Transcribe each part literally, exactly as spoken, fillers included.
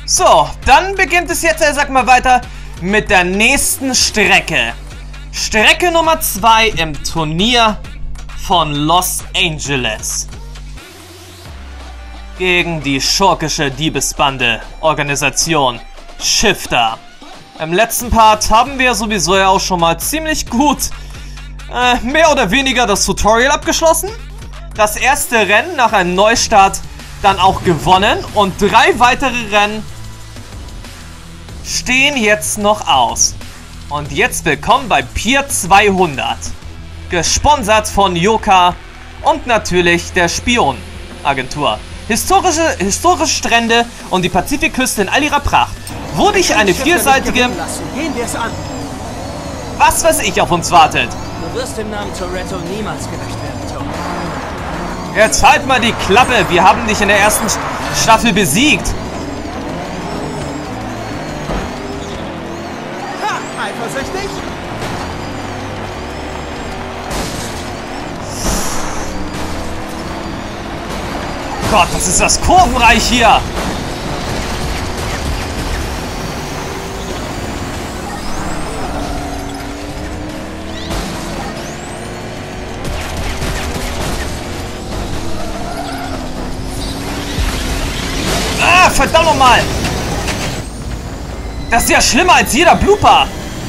So, dann beginnt es jetzt, sag mal, weiter mit der nächsten Strecke. Strecke Nummer zwei im Turnier von Los Angeles. Gegen die schurkische Diebesbande Organisation Shifter. Im letzten Part haben wir sowieso ja auch schon mal ziemlich gut äh, mehr oder weniger das Tutorial abgeschlossen. Das erste Rennen nach einem Neustart dann auch gewonnen und drei weitere Rennen stehen jetzt noch aus. Und jetzt willkommen bei Pier zweihundert. Gesponsert von Yoka und natürlich der Spionagentur. Historische, historische Strände und die Pazifikküste in all ihrer Pracht. Wo dich eine vielseitige... Gehen wir es an. Was weiß ich auf uns wartet. Du wirst im Namen Toretto niemals gerecht werden, Tom. Jetzt halt mal die Klappe. Wir haben dich in der ersten Staffel besiegt. Ha, eifersüchtig? Gott, was ist das kurvenreich hier? Ah, verdammt nochmal! Das ist ja schlimmer als jeder Blooper!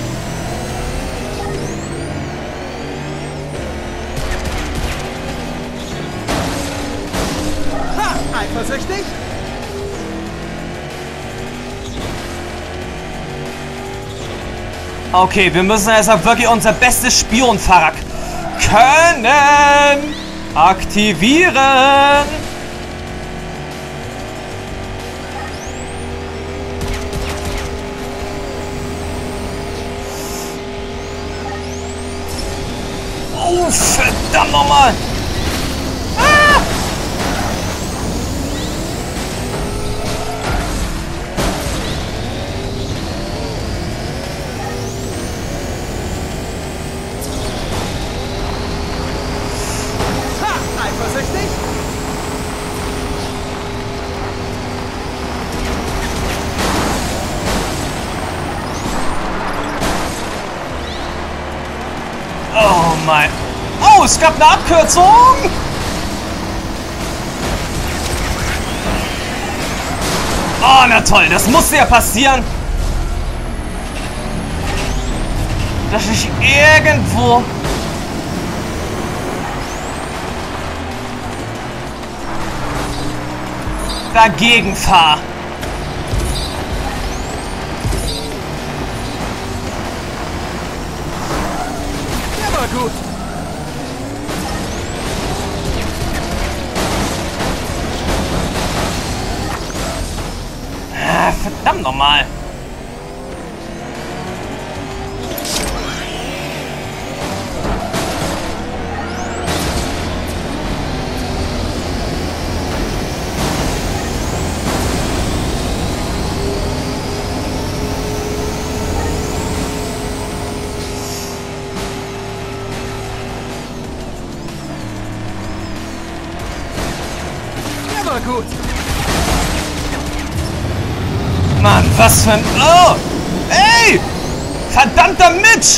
Eifersüchtig? Okay, wir müssen jetzt wirklich unser bestes Spionfahrrad können aktivieren. Oh, verdammt nochmal! Oh mein... Oh, es gab eine Abkürzung! Oh, na toll, das musste ja passieren. Dass ich irgendwo... dagegen fahre. Gut. Ah, verdammt nochmal. Gut. Mann, was für ein... Oh! Ey! Verdammter Mitch!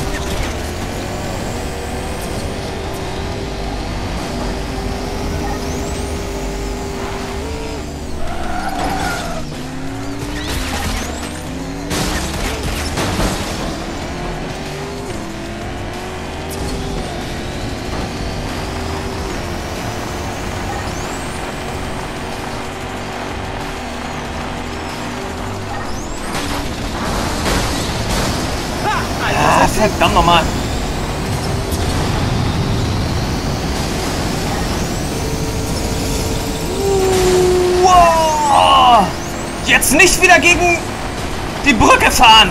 Verdammt nochmal. Wow. Jetzt nicht wieder gegen die Brücke fahren.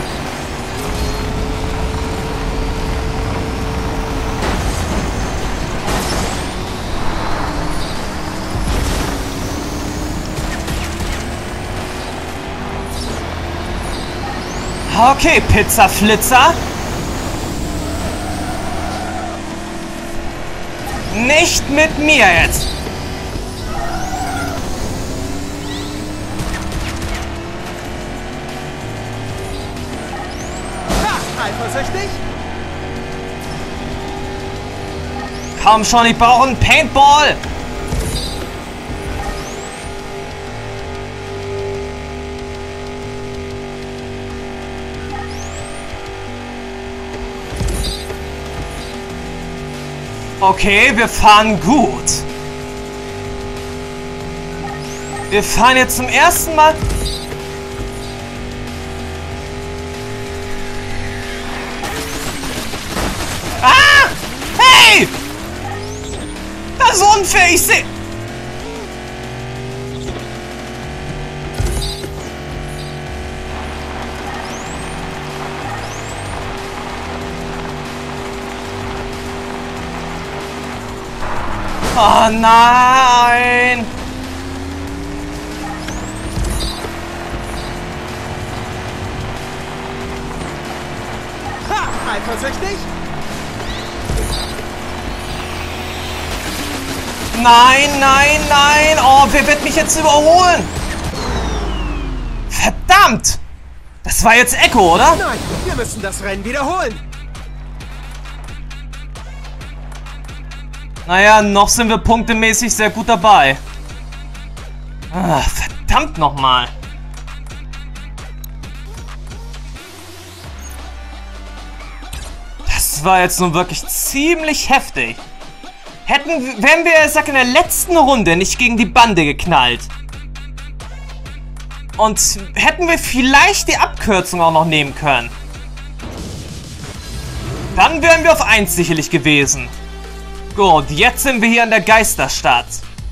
Okay, Pizza-Flitzer. Nicht mit mir jetzt. Eifersüchtig? Komm schon, ich brauche einen Paintball. Okay, wir fahren gut. Wir fahren jetzt zum ersten Mal... Ah! Hey! Das ist unfair, ich sehe... Oh nein! Ha! Eifersüchtig? Nein, nein, nein! Oh, wer wird mich jetzt überholen? Verdammt! Das war jetzt Echo, oder? Nein, wir müssen das Rennen wiederholen. Naja, noch sind wir punktemäßig sehr gut dabei. Ah, verdammt nochmal. Das war jetzt nun wirklich ziemlich heftig. Hätten, wären wir, sag in der letzten Runde nicht gegen die Bande geknallt. Und hätten wir vielleicht die Abkürzung auch noch nehmen können. Dann wären wir auf eins sicherlich gewesen. Gut, jetzt sind wir hier in der Geisterstadt.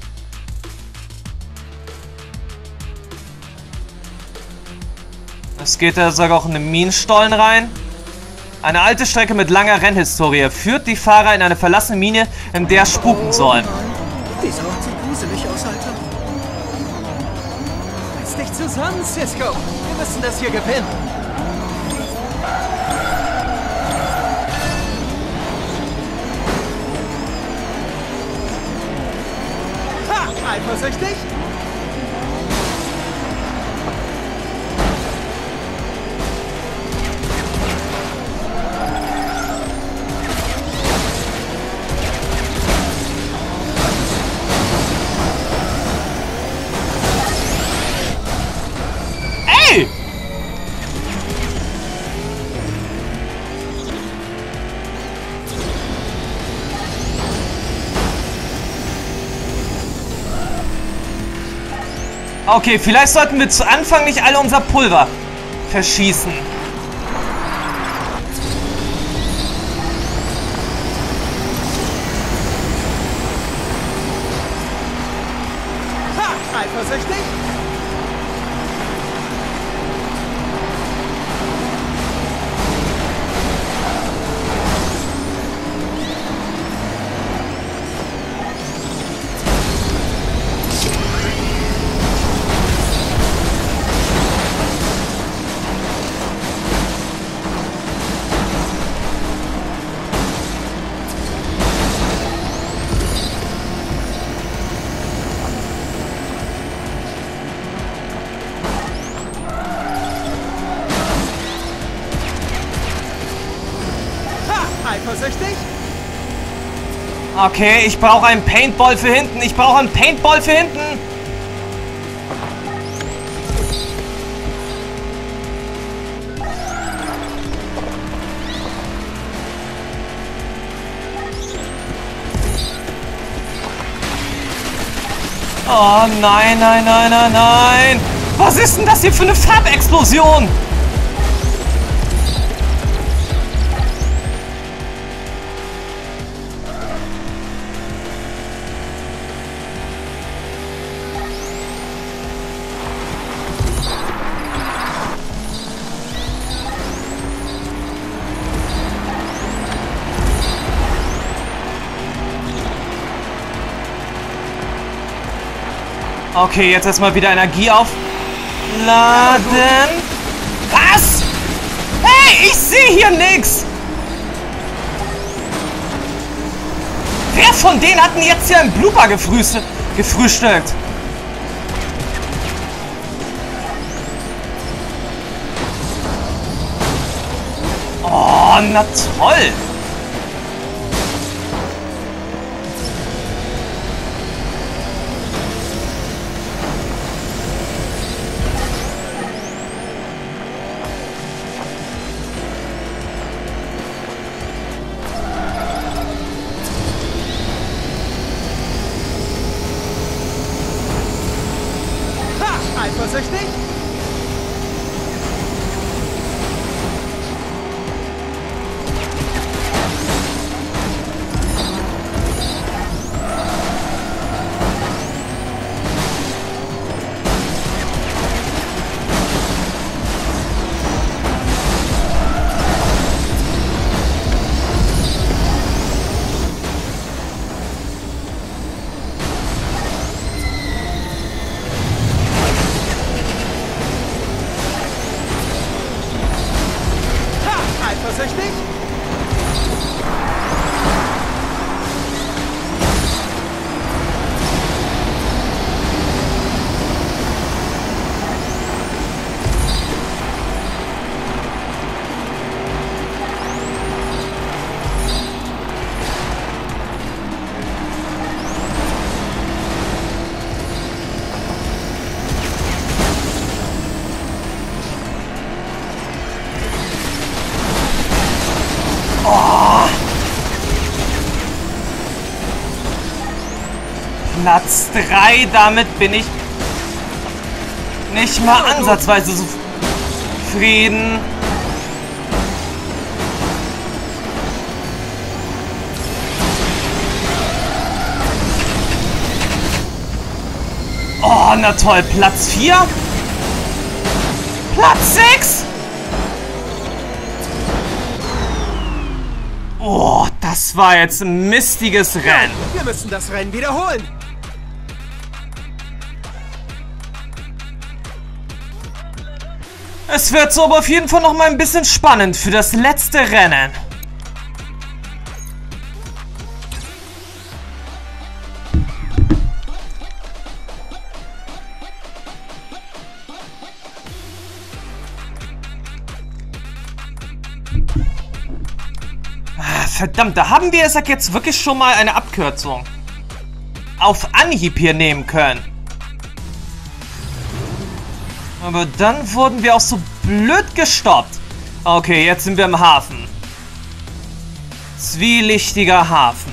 Es geht da sogar auch in den Minenstollen rein. Eine alte Strecke mit langer Rennhistorie führt die Fahrer in eine verlassene Mine, in der spuken soll. Dieser Ort sieht gruselig aus, Alter. Reiß dich zusammen, Cisco. Wir müssen das hier gewinnen. Ha! Eifersüchtig? Ey! Okay, vielleicht sollten wir zu Anfang nicht alle unser Pulver verschießen. Ha! Eifersüchtig? Eifersüchtig? Okay, ich brauche einen Paintball für hinten. Ich brauche einen Paintball für hinten. Oh nein, nein, nein, nein, nein. Was ist denn das hier für eine Farbexplosion? Okay, jetzt erstmal wieder Energie aufladen. Was? Hey, ich sehe hier nichts. Wer von denen hat denn jetzt hier einen Blooper gefrühstückt? gefrühstückt? Oh. na toll. Eifersüchtig? Eifersüchtig? Platz drei, damit bin ich nicht mal ansatzweise so zufrieden. Oh, na toll. Platz vier? Platz sechs? Oh, das war jetzt ein mistiges Rennen. Wir müssen das Rennen wiederholen. Es wird so aber auf jeden Fall noch mal ein bisschen spannend für das letzte Rennen. Ah, verdammt, da haben wir es jetzt wirklich schon mal eine Abkürzung auf Anhieb hier nehmen können. Aber dann wurden wir auch so blöd gestoppt. Okay, jetzt sind wir im Hafen. Zwielichtiger Hafen.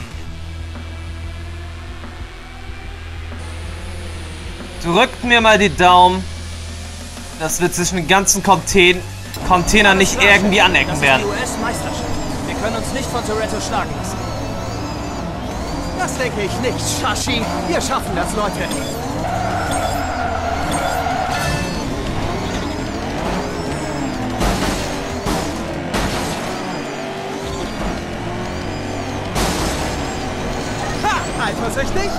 Drückt mir mal die Daumen, dass wir zwischen den ganzen Contain Containern nicht irgendwie anecken werden. Das ist die U S-Meisterschaft. Wir können uns nicht von Toretto schlagen lassen. Das denke ich nicht, Shashi. Wir schaffen das, Leute. Eifersüchtig?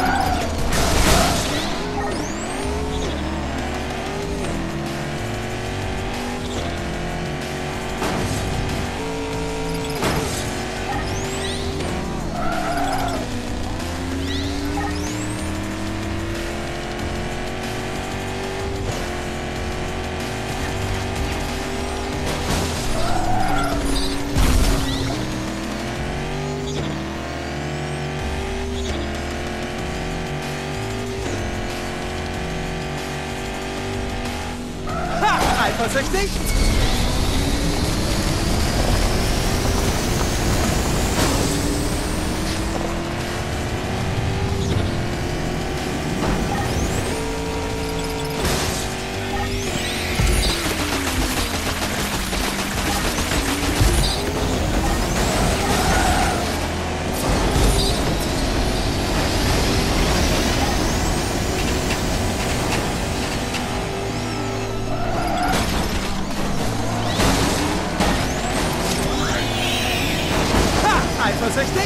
Eifersüchtig? Eifersüchtig?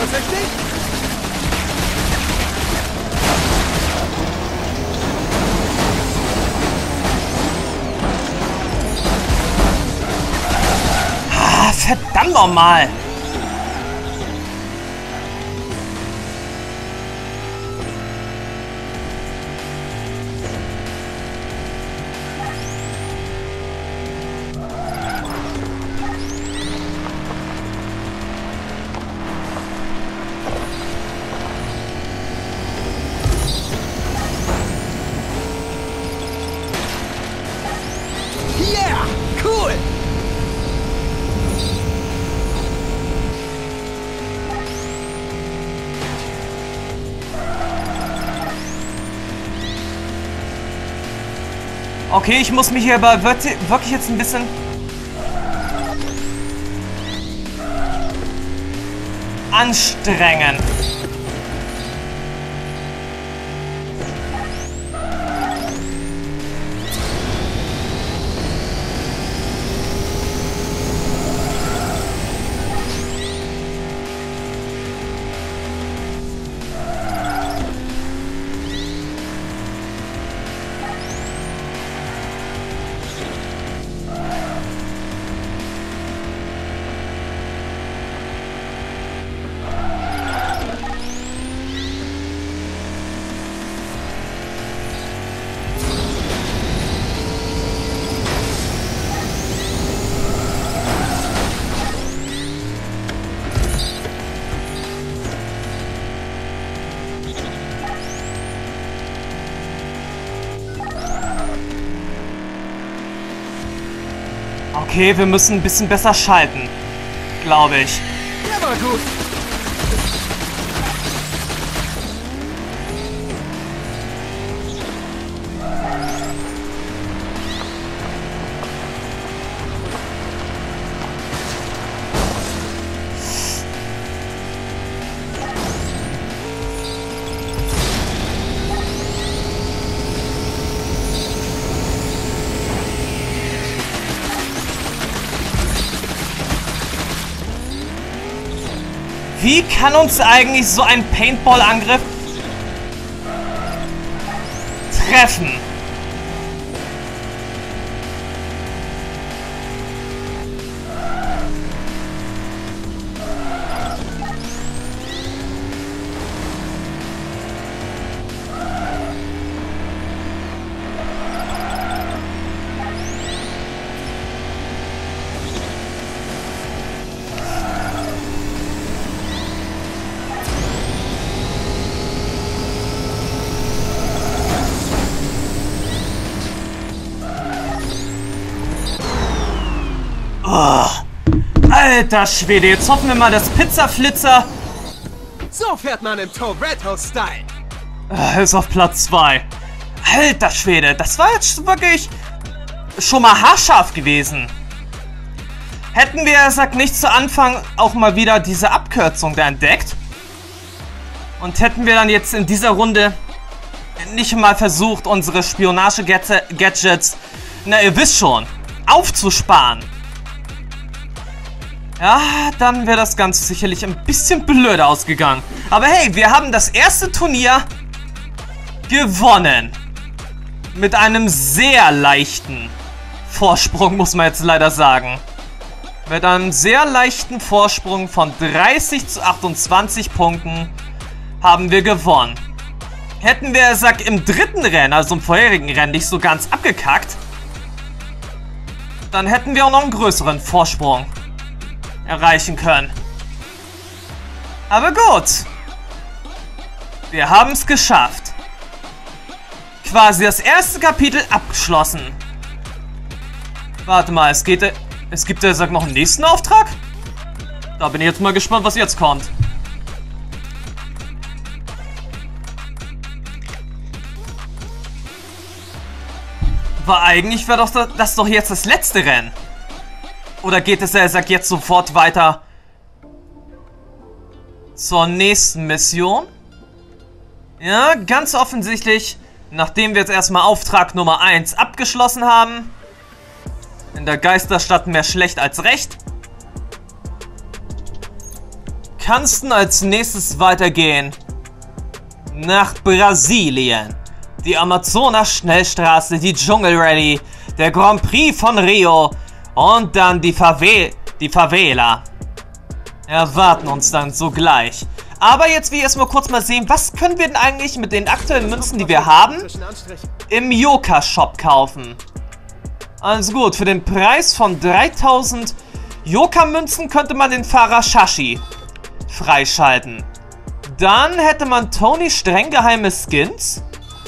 Vorsichtig! Ah, verdammt nochmal! Yeah! Cool! Okay, ich muss mich hier aber wirklich jetzt ein bisschen... anstrengen. Okay, wir müssen ein bisschen besser schalten, glaube ich. Der war gut. Wie kann uns eigentlich so ein Paintball-Angriff treffen? Oh, alter Schwede, jetzt hoffen wir mal, dass Pizzaflitzer So fährt man im Toretto-Style. äh, ist auf Platz zwei. Alter Schwede, das war jetzt wirklich schon mal haarscharf gewesen. Hätten wir, sagt nicht zu Anfang, auch mal wieder diese Abkürzung da entdeckt und hätten wir dann jetzt in dieser Runde nicht mal versucht, unsere Spionage-Gadgets, na ihr wisst schon, aufzusparen. Ja, dann wäre das Ganze sicherlich ein bisschen blöder ausgegangen. Aber hey, wir haben das erste Turnier gewonnen. Mit einem sehr leichten Vorsprung, muss man jetzt leider sagen. Mit einem sehr leichten Vorsprung von dreißig zu achtundzwanzig Punkten haben wir gewonnen. Hätten wir, sag, im dritten Rennen, also im vorherigen Rennen, nicht so ganz abgekackt, dann hätten wir auch noch einen größeren Vorsprung erreichen können. Aber gut. Wir haben es geschafft. Quasi das erste Kapitel abgeschlossen. Warte mal, es geht... Es gibt ja, sag, noch einen nächsten Auftrag? Da bin ich jetzt mal gespannt, was jetzt kommt. Aber eigentlich wäre doch das, das doch jetzt das letzte Rennen. Oder geht es, er sagt, jetzt sofort weiter zur nächsten Mission? Ja, ganz offensichtlich, nachdem wir jetzt erstmal Auftrag Nummer eins abgeschlossen haben. In der Geisterstadt mehr schlecht als recht. kannst du als nächstes weitergehen nach Brasilien. Die Amazonas-Schnellstraße, die Dschungel-Rallye, der Grand Prix von Rio und dann die, Fave die Favela. Erwarten uns dann sogleich. Aber jetzt will ich erstmal kurz mal sehen, was können wir denn eigentlich mit den aktuellen Münzen, die wir haben, im Yoka-Shop kaufen. Also gut, für den Preis von dreitausend Yoka-Münzen könnte man den Fahrer Shashi freischalten. Dann hätte man Tony streng geheime Skins.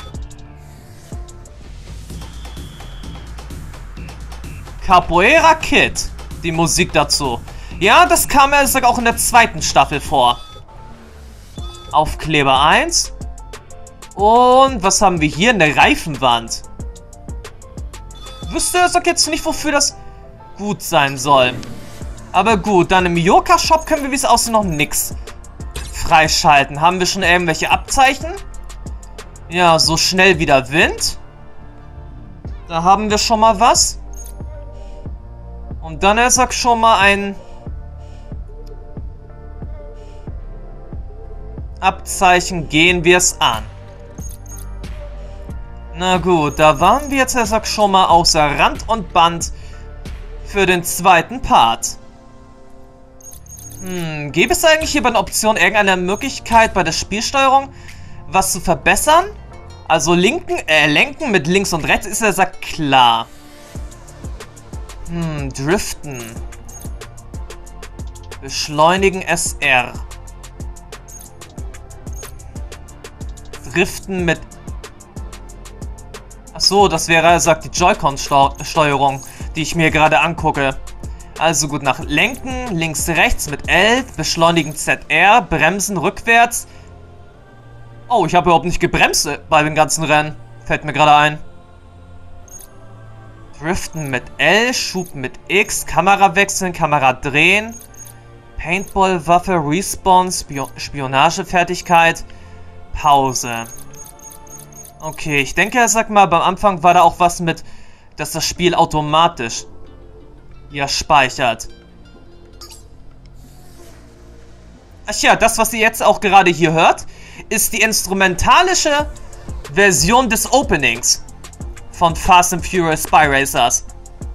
Capoeira Kid, die Musik dazu. Ja, das kam ja auch in der zweiten Staffel vor. Aufkleber eins. Und was haben wir hier? Eine Reifenwand. Wüsste es doch jetzt nicht, wofür das gut sein soll. Aber gut, dann im Yoka-Shop können wir, wie es aussieht, noch nichts freischalten. Haben wir schon irgendwelche Abzeichen? Ja, so schnell wie der Wind. Da haben wir schon mal was. Und dann er sagt schon mal ein Abzeichen, gehen wir es an. Na gut, da waren wir jetzt, er sagt schon mal, außer Rand und Band für den zweiten Part. Hm, gäbe es eigentlich hier bei der Option irgendeine Möglichkeit bei der Spielsteuerung was zu verbessern? Also linken, äh, lenken mit links und rechts ist er sagt klar. Hm, driften. Beschleunigen S R. Driften mit... Achso, das wäre, er sagt, die Joy-Con-Steuerung, die ich mir gerade angucke. Also gut, nach Lenken, links, rechts mit L, Beschleunigen Z R, Bremsen rückwärts. Oh, ich habe überhaupt nicht gebremst bei dem ganzen Rennen. Fällt mir gerade ein. Driften mit L, Schub mit X, Kamera wechseln, Kamera drehen. Paintball, Waffe, Respawn, Spio Spionagefertigkeit, Pause. Okay, ich denke, sag mal, beim Anfang war da auch was mit, dass das Spiel automatisch ja speichert. Ach ja, das, was ihr jetzt auch gerade hier hört, ist die instrumentalische Version des Openings von Fast and Furious Spy Racers.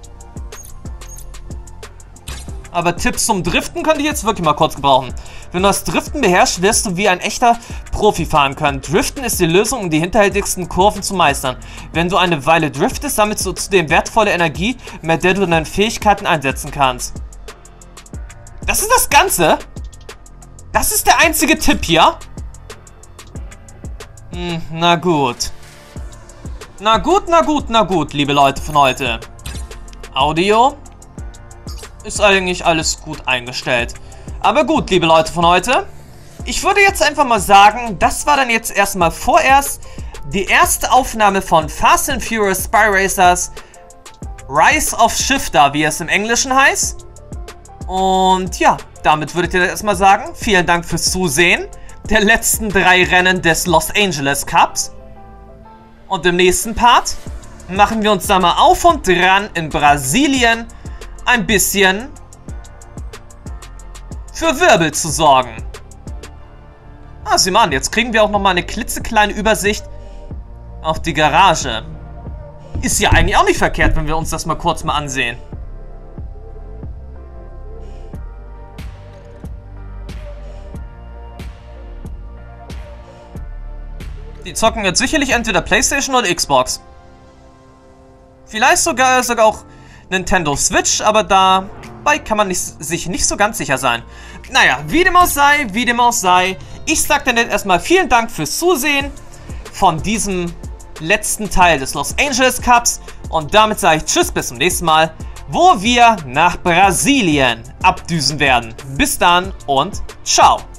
Aber Tipps zum Driften könnte ich jetzt wirklich mal kurz gebrauchen. Wenn du das Driften beherrschst, wirst du wie ein echter Profi fahren können. Driften ist die Lösung, um die hinterhältigsten Kurven zu meistern. Wenn du eine Weile driftest, sammelst du zudem wertvolle Energie, mit der du deine Fähigkeiten einsetzen kannst. Das ist das Ganze? Das ist der einzige Tipp hier? Hm, na gut. Na gut, na gut, na gut, liebe Leute von heute. Audio ist eigentlich alles gut eingestellt. Aber gut, liebe Leute von heute. Ich würde jetzt einfach mal sagen, das war dann jetzt erstmal vorerst die erste Aufnahme von Fast and Furious Spy Racers Rise of Shifter, wie es im Englischen heißt. Und ja, damit würde ich dir erstmal sagen, vielen Dank fürs Zusehen der letzten drei Rennen des Los Angeles Cups. Und im nächsten Part machen wir uns da mal auf und dran in Brasilien ein bisschen für Wirbel zu sorgen. Ah, sieh mal an, jetzt kriegen wir auch nochmal eine klitzekleine Übersicht auf die Garage. Ist ja eigentlich auch nicht verkehrt, wenn wir uns das mal kurz mal ansehen. Die zocken jetzt sicherlich entweder PlayStation oder Xbox. Vielleicht sogar, sogar auch Nintendo Switch, aber dabei kann man nicht, sich nicht so ganz sicher sein. Naja, wie dem auch sei, wie dem auch sei. Ich sag dann jetzt erstmal vielen Dank fürs Zusehen von diesem letzten Teil des Los Angeles Cups. Und damit sage ich Tschüss, bis zum nächsten Mal, wo wir nach Brasilien abdüsen werden. Bis dann und ciao.